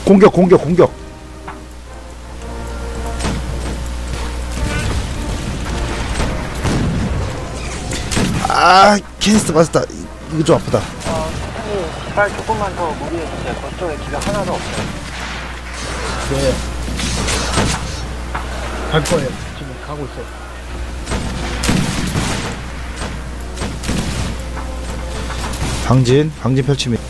공격. 아, 캐니스터 맞았다. 이거 좀 아프다. 선생님, 깃발 조금만 더 무리해주세요. 저쪽에 기가 하나도 없어요. 네. 갈 거예요. 지금 가고 있어요. 방진 펼칩니다.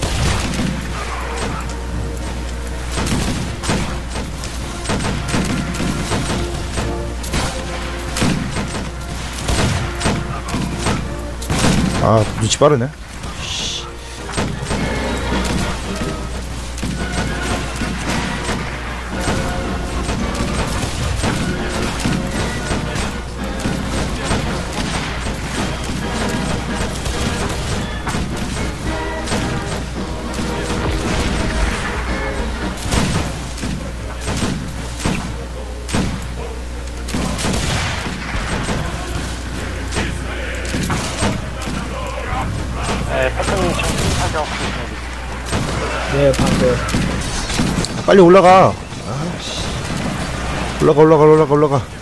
아, 눈치 빠르네. 네, 패턴님 정신 사격. 네, 봤어요. 빨리 올라가. 아씨. 올라가.